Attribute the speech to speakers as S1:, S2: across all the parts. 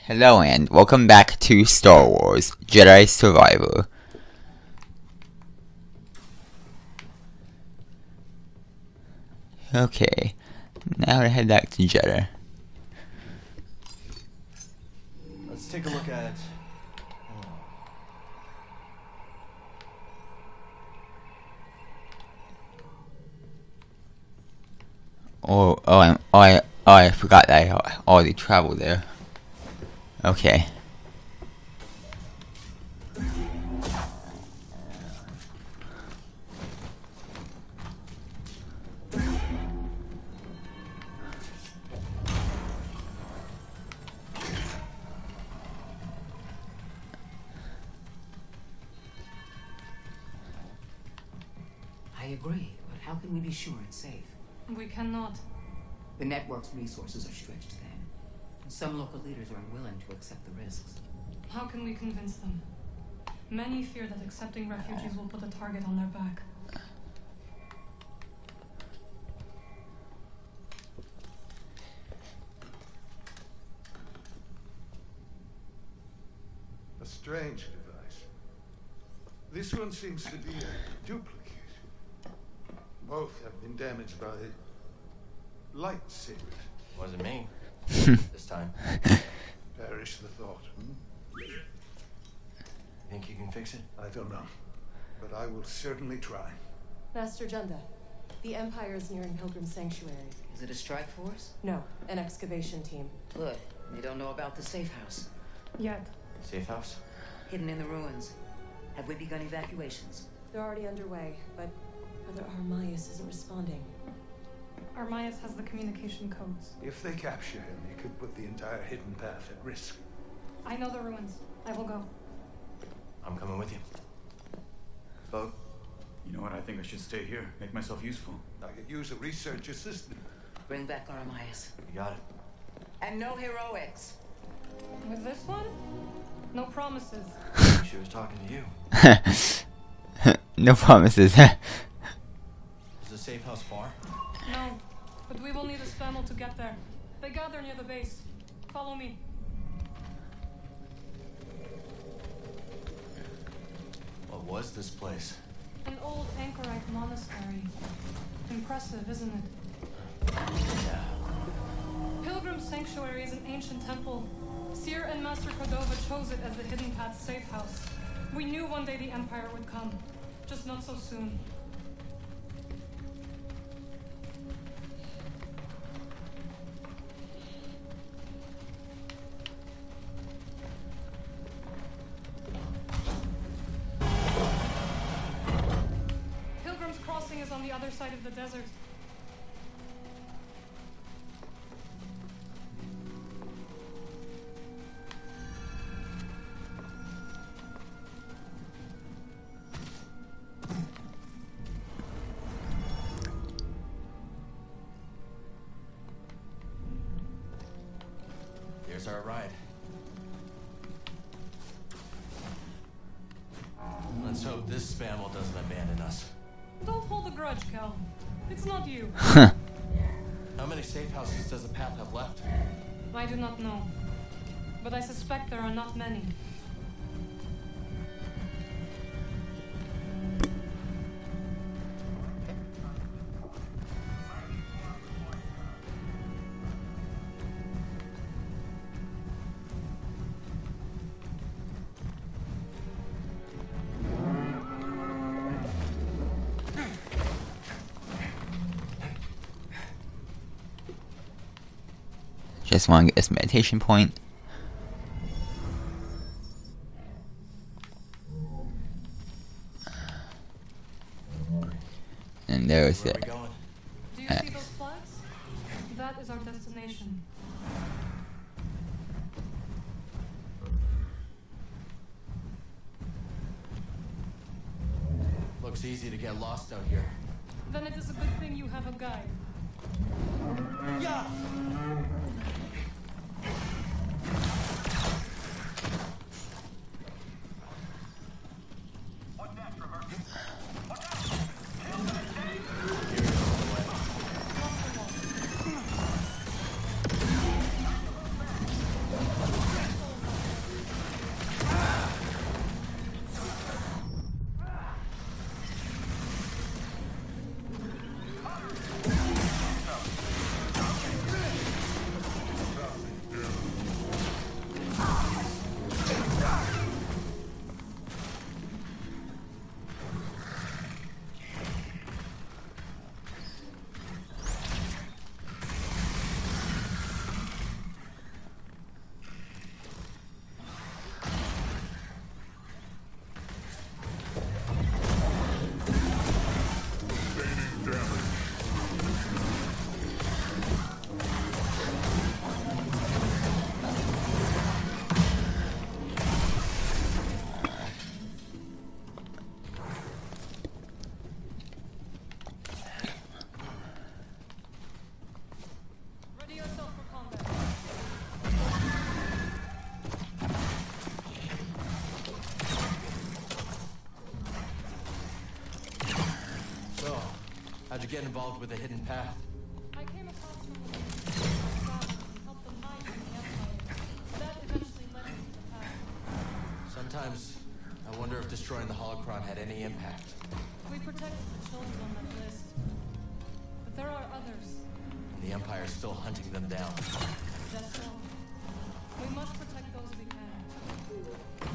S1: Hello and welcome back to Star Wars Jedi Survivor. Okay, now to head back to Jeddah.
S2: Let's take a look at...
S1: I forgot that I already traveled there. Okay.
S3: I agree, but how can we be sure it's safe?
S4: We cannot.
S3: The network's resources are stretched thin. Some local leaders are unwilling to accept the risks.
S4: How can we convince them? Many fear that accepting refugees will put a target on their back.
S5: A strange device. This one seems to be a duplicate. Both have been damaged by lightsabers.
S2: Wasn't me. This time.
S5: Perish the thought.
S2: Think you can fix it?
S5: I don't know. But I will certainly try.
S6: Master Junda, the Empire is nearing Pilgrim Sanctuary.
S3: Is it a strike force?
S6: No, an excavation team.
S3: Good. They don't know about the safe house.
S4: Yet.
S2: Safe house?
S3: Hidden in the ruins. Have we begun evacuations?
S6: They're already underway, but Brother Armaius isn't responding.
S4: Armaius has the communication codes.
S5: If they capture him, they could put the entire hidden path at risk.
S4: I know the ruins. I will go.
S2: I'm coming with you. Boat?
S7: You know what? I think I should stay here. Make myself useful.
S5: I could use a research assistant.
S3: Bring back Armaius.
S2: You got it.
S3: And no heroics.
S4: With this one? No promises.
S2: She was talking to you.
S1: No promises.
S2: Is the safe house far?
S4: No, but we will need a spamel to get there. They gather near the base. Follow me.
S2: What was this place?
S4: An old anchorite monastery. Impressive, isn't it?
S2: Yeah.
S4: Pilgrim Sanctuary is an ancient temple. Seer and Master Cordova chose it as the Hidden Path's safe house. We knew one day the Empire would come, just not so soon. Pilgrim's Crossing is on the other side of the desert.
S2: Here's our ride. Let's hope this spamel doesn't abandon us.
S4: Don't hold a grudge, Kel. It's not you.
S2: How many safe houses does the path have left?
S4: I do not know. But I suspect there are not many.
S1: Just want to get this meditation point. And there's
S2: Where
S1: it.
S2: are we going?
S4: Do you see those flags? That is our destination.
S2: Looks easy to get lost out here.
S4: Then it is a good thing you have a guide.
S2: Yeah! you get involved with the hidden path?
S4: I came across some of the and helped them hide from the Empire. That eventually led me to the path.
S2: Sometimes I wonder if destroying the holocron had any impact.
S4: We protected the children on that list. But there are others.
S2: And the Empire's still hunting them down.
S4: Just so. We must protect those we can.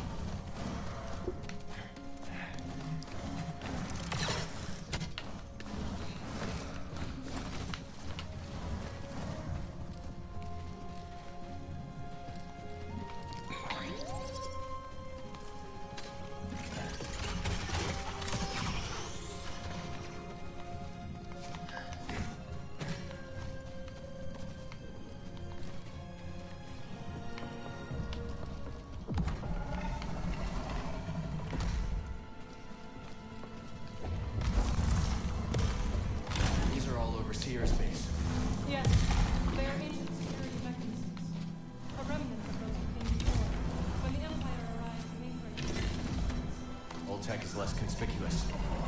S2: Seer's base.
S4: Yes, they are ancient security mechanisms. A remnant of those who came before, when the Empire arrived and integrated.
S2: Old tech is less conspicuous.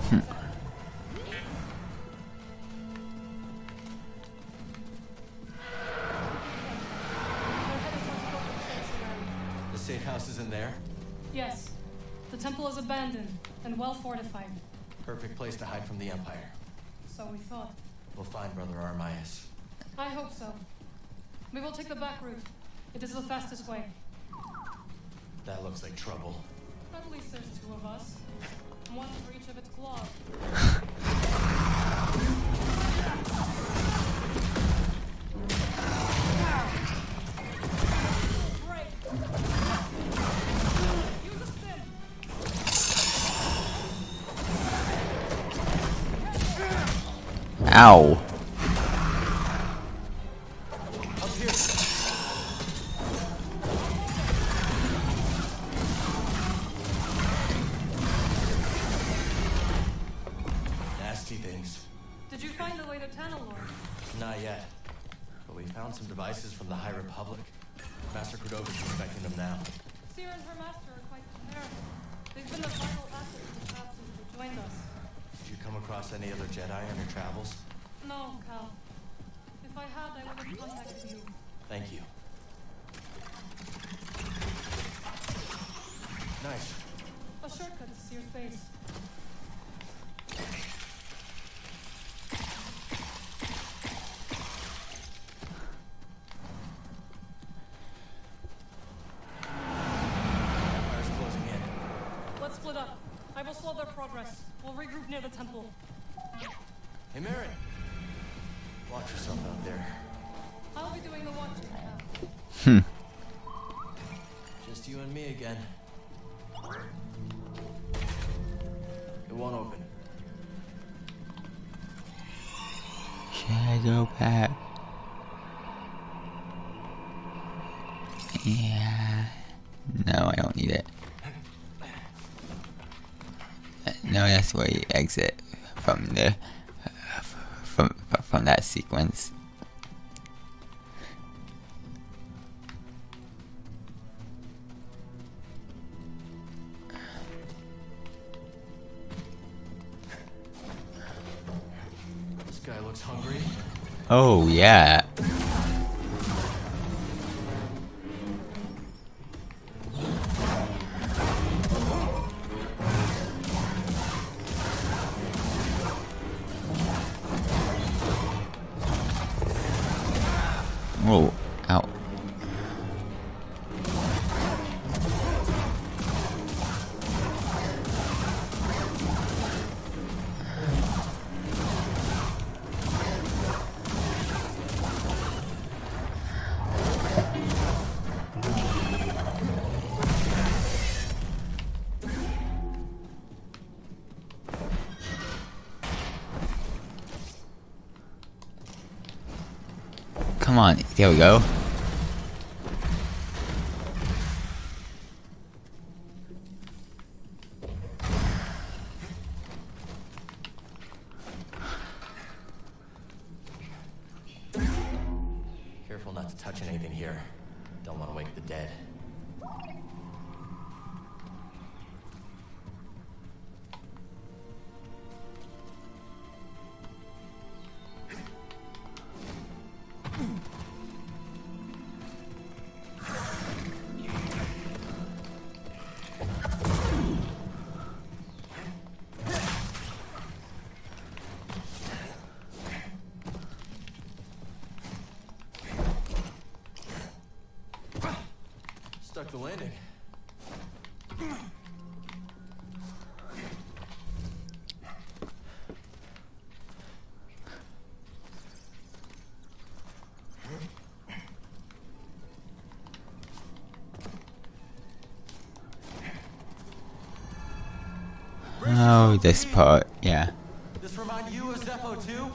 S2: The safe house is in there?
S4: Yes. The temple is abandoned and well fortified.
S2: Perfect place to hide from the Empire.
S4: So we thought.
S2: We'll find Brother Armias.
S4: I hope so. We will take the back route. It is the fastest way.
S2: That looks like trouble.
S4: At least there's two of us. One for each of its claws. Break! Use a stim!
S1: Ow.
S2: Up here. Nasty things.
S4: Did you find the way to Tanalorn?
S2: Not yet. But we found some devices from the High Republic. Master Cordova's inspecting them now.
S4: Seer and her master are quite comparable. They've been a vital asset to the path since they joined us.
S2: Did you come across any other Jedi on your travels?
S4: No, Cal. If I had, I would have contacted you.
S2: Thank you. Nice.
S4: A shortcut to Seer's base.
S2: Empire's closing in.
S4: Let's split up. I will slow their progress. We'll regroup near the temple.
S2: Hey, Merrin. Watch yourself out there.
S4: I'll be doing the watching, Cal.
S2: Just you and me again. It won't open.
S1: Shadow pack. Yeah. No, I don't need it. No, that's where you exit from the from that sequence.
S2: This guy looks hungry.
S1: Oh yeah. Oh, ow. Come on, there we go.
S2: Careful not to touch anything here. Don't want to wake the dead. stuck the landing.
S1: Oh, this part, yeah.
S2: This remind you of Zeppo too?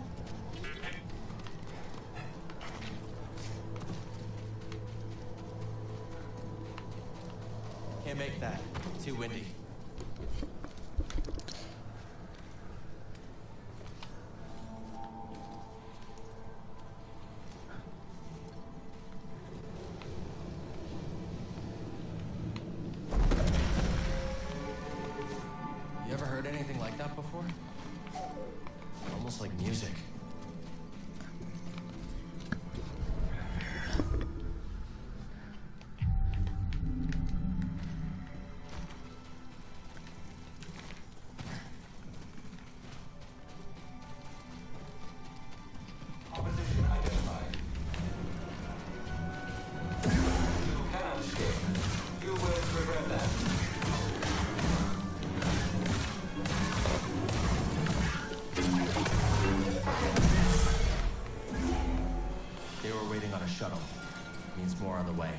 S2: Can't make that. Too windy. You ever heard anything like that before? Almost like music.
S8: Opposition identified. You cannot escape. You will regret that.
S2: They were waiting on a shuttle. Means more on the way.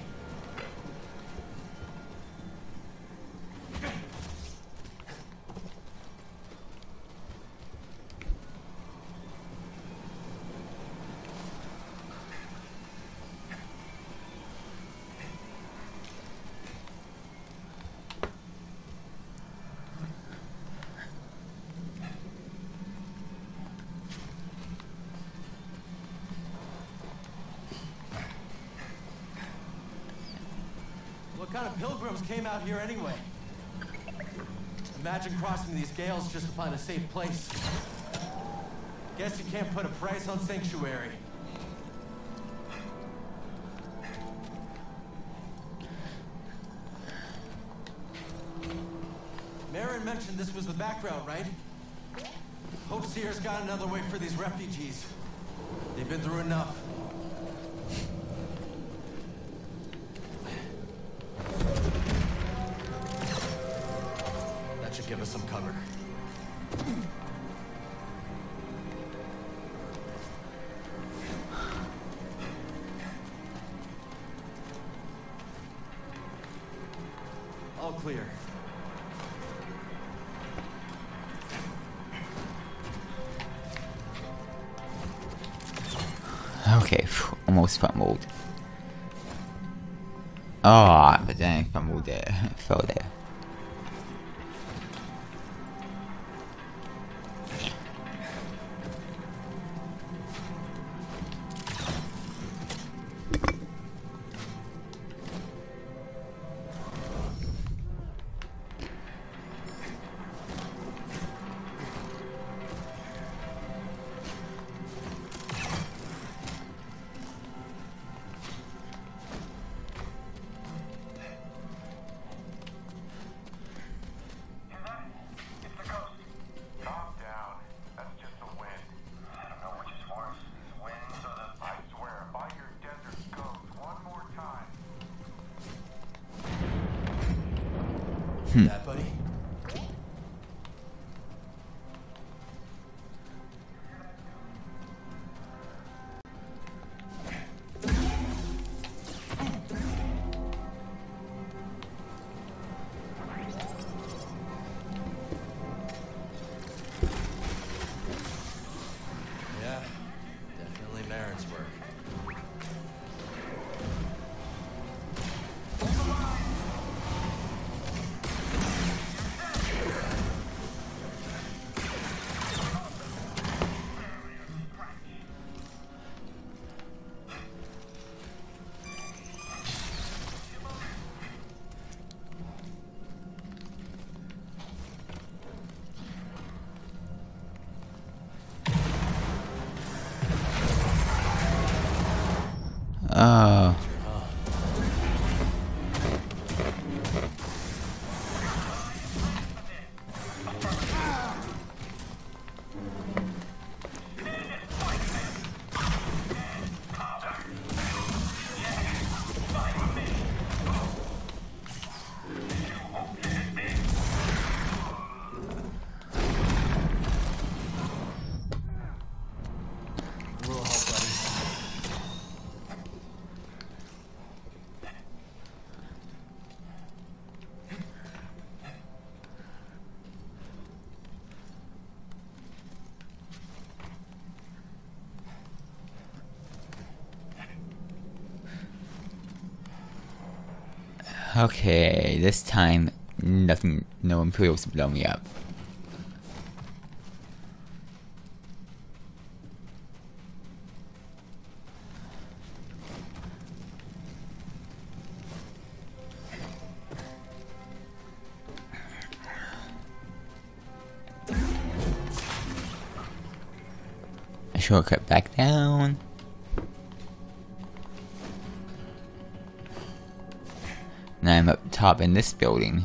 S2: What kind of pilgrims came out here anyway? Imagine crossing these gales just to find a safe place. Guess you can't put a price on Sanctuary. Marin mentioned this was the background, right? Hope Seer's got another way for these refugees. They've been through enough. That should give us some cover. All clear.
S1: Okay, almost fumbled. Oh, but then I fumbled there. Fell there.
S2: That, buddy? Yeah, definitely Marin's work.
S1: Okay, this time nothing, no Imperials blow me up. A shortcut back down. Now I'm up top in this building.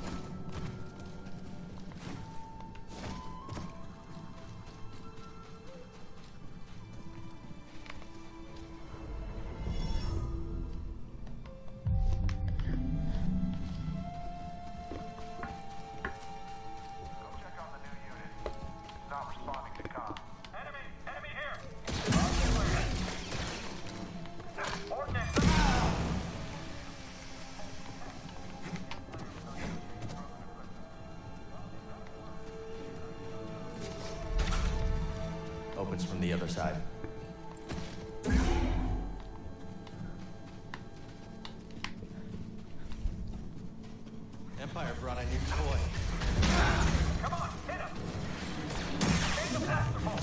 S2: Opens from the other side. Empire brought a new toy. Come on, hit him! Take the blaster bolt!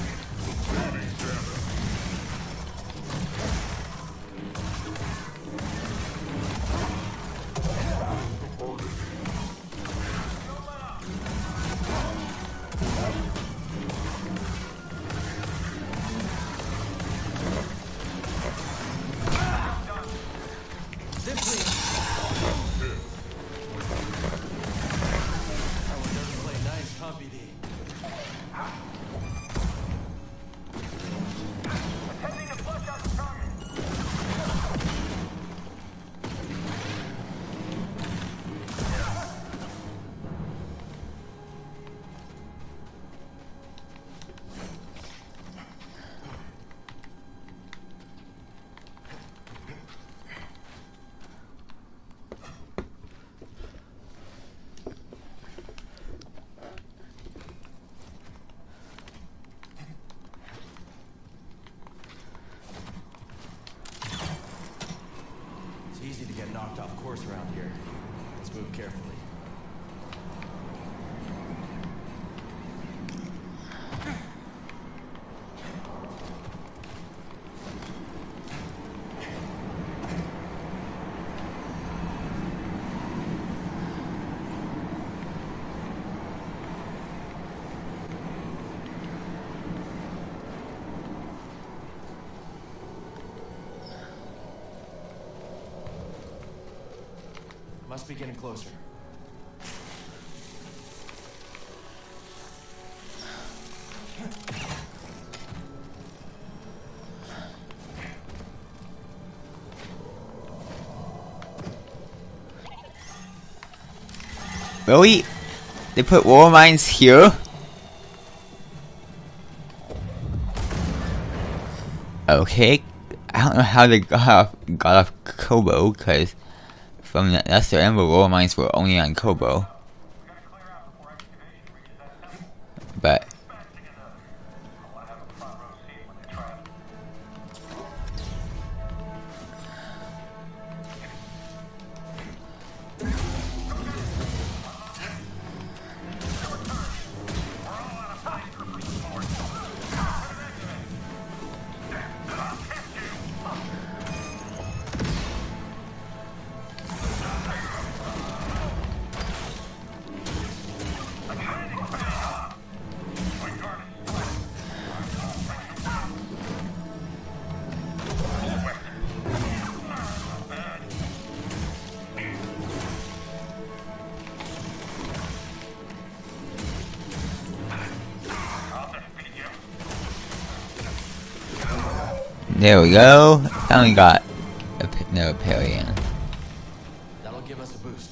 S2: Easy to get knocked off course around here. Let's move carefully. Must be getting closer.
S1: Really? They put war mines here? Okay. I don't know how they got off Kobo, because from the Nestor Ember, war mines were only on Kobo. But there we go. Finally got no Pelion.
S2: That'll give us a boost.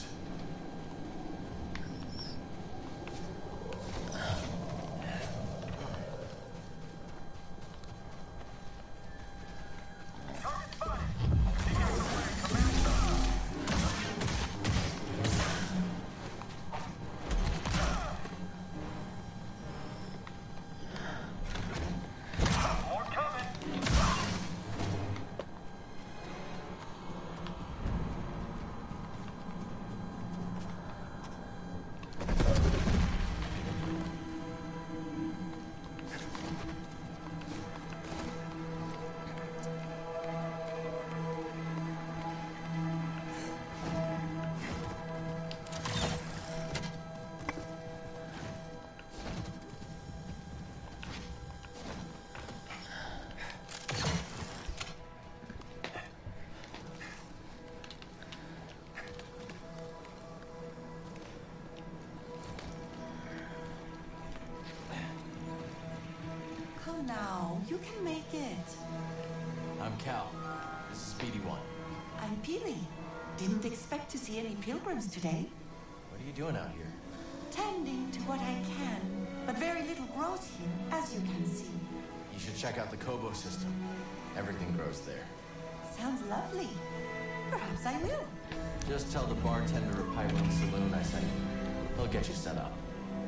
S9: You can make it.
S2: I'm Cal. This is Speedy One.
S9: I'm Peely. Didn't expect to see any pilgrims today.
S2: What are you doing out here?
S9: Tending to what I can, but very little grows here, as you can see.
S2: You should check out the Kobo system. Everything grows there.
S9: Sounds lovely. Perhaps I will.
S2: Just tell the bartender of Pyro's Saloon I sent you. He'll get you set up.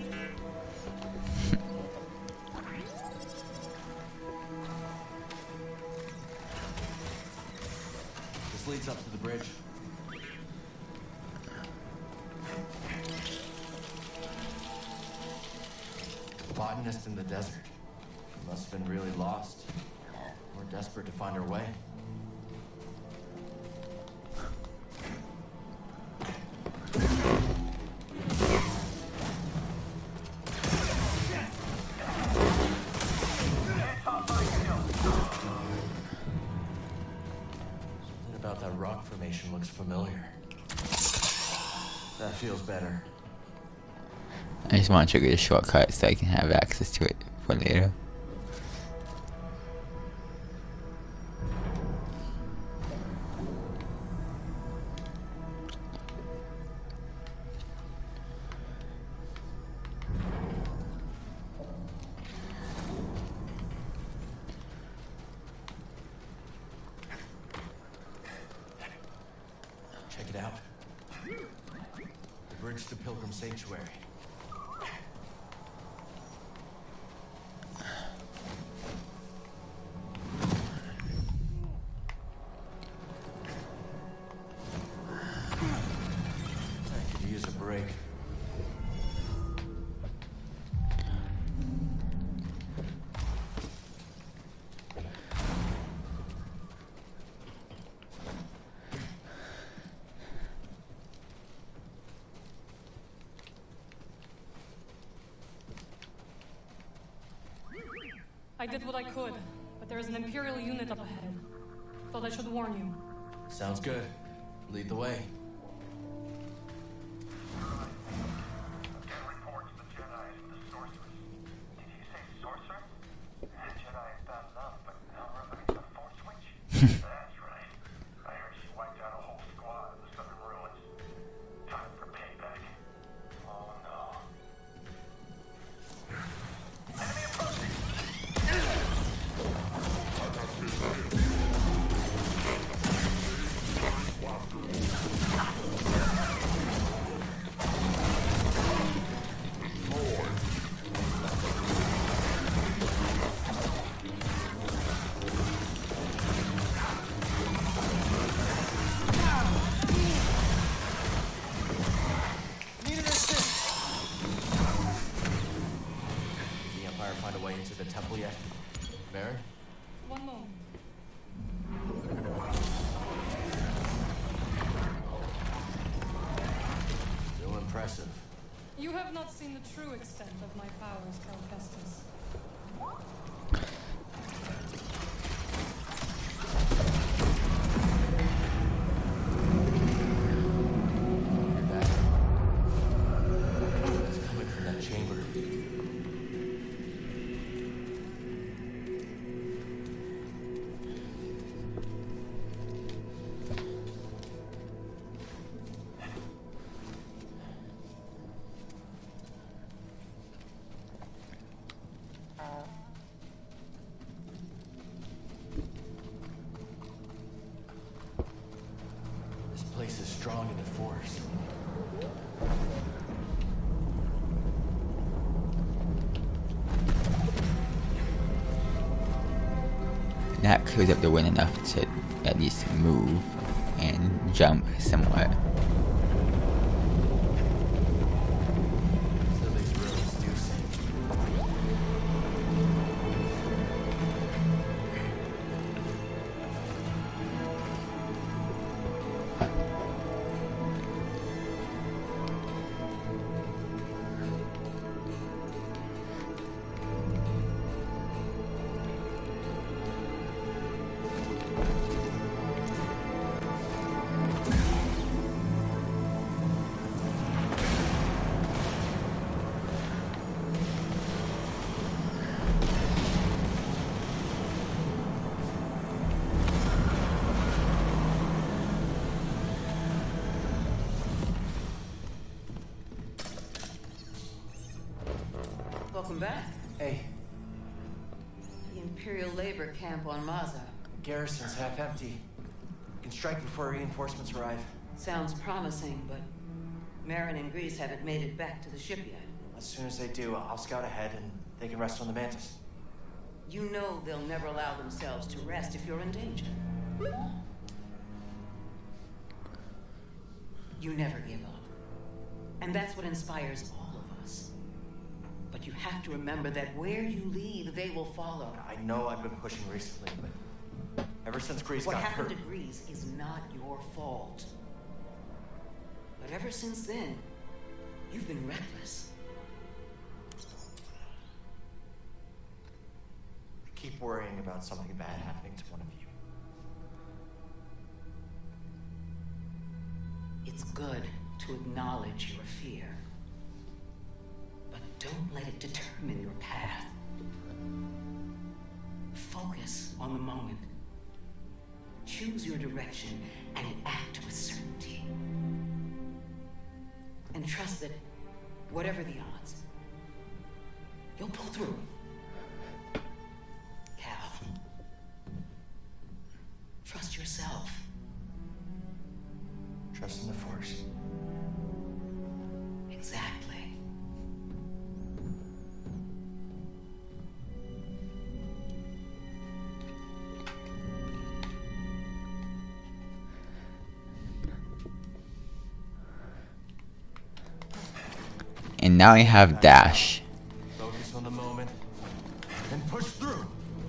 S2: This leads up to the bridge. Botanist in the desert. She must have been really lost. Or desperate to find her way. Something about that rock formation looks familiar. That feels better.
S1: I just want to trigger the shortcut so I can have access to it for later.
S2: Check it out. The bridge to Pilgrim Sanctuary. I could use a break.
S4: I did what I could, but there is an Imperial unit up ahead. Thought I should warn you.
S2: Sounds good. Lead the way.
S10: Reports the Jedi and the sorceress. Did you say sorcerer? Jedi is bad enough, but now we're looking at the Force Switch. That's right. I heard she wiped out a whole squad in the southern ruins. Time for payback. Oh no. Enemy approaching!
S2: Need an assist! Did the Empire find a way into the temple yet? Baron?
S4: One moment.
S2: Still impressive.
S4: You have not seen the true extent of my powers, Cal Kestis.
S2: Hear that? It's coming from that chamber. This place is strong in the Force.
S1: That clears up the wind enough to at least move and jump somewhat.
S2: So these ruins do sink.
S3: Welcome back.
S2: Hey,
S3: The Imperial labor camp on Maza.
S2: garrison's half empty. We can strike before reinforcements arrive.
S3: Sounds promising, but Marin and Grease haven't made it back to the ship yet.
S2: As soon as they do, I'll scout ahead and they can rest on the Mantis.
S3: You know they'll never allow themselves to rest if you're in danger. You never give up. And that's what inspires all of us. But you have to remember that where you lead, they will follow.
S2: I know I've been pushing recently, but ever since Grease
S3: What
S2: got
S3: happened
S2: hurt...
S3: to Grease is not your fault. But ever since then, you've been reckless.
S2: I keep worrying about something bad happening to one of you.
S3: It's good to acknowledge your fear. But don't let it determine your path. Focus on the moment. Choose your direction and act with certainty. And trust that, whatever the odds, you'll pull through. Cal, trust yourself.
S2: Trust in the Force.
S3: Exactly.
S1: And now I have Dash.
S2: Focus on the moment and push through.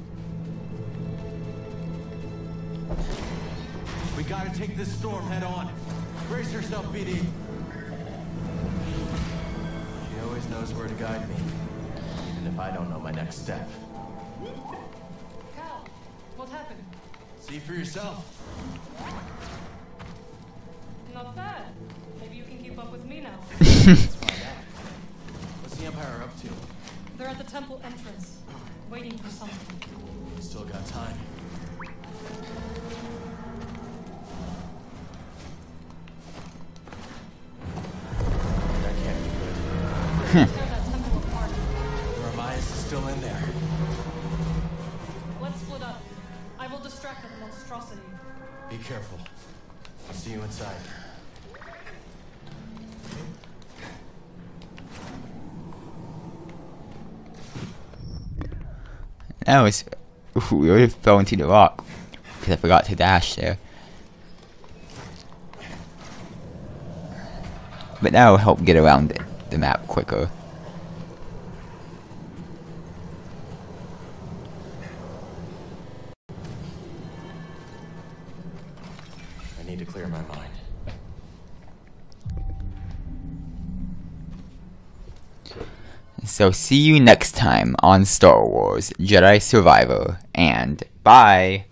S2: We gotta take this storm head on. Brace yourself, BD. She always knows where to guide me, even if I don't know my next step.
S4: Cal, what happened?
S2: See for yourself.
S4: Not bad. Maybe you can keep up with me now.
S2: Let's find out. What's the Empire up to?
S4: They're at the temple entrance, waiting for something.
S2: Still got time. That can't be good.
S4: Tear that temple apart.
S2: Ramias is still in there.
S4: Let's split up. I will distract that monstrosity.
S2: Be careful. I'll see you inside.
S1: That was... we would have fell into the rock. Because I forgot to dash there. But that will help get around the map quicker.
S2: I need to clear my mind.
S1: So see you next time on Star Wars Jedi Survivor, and bye!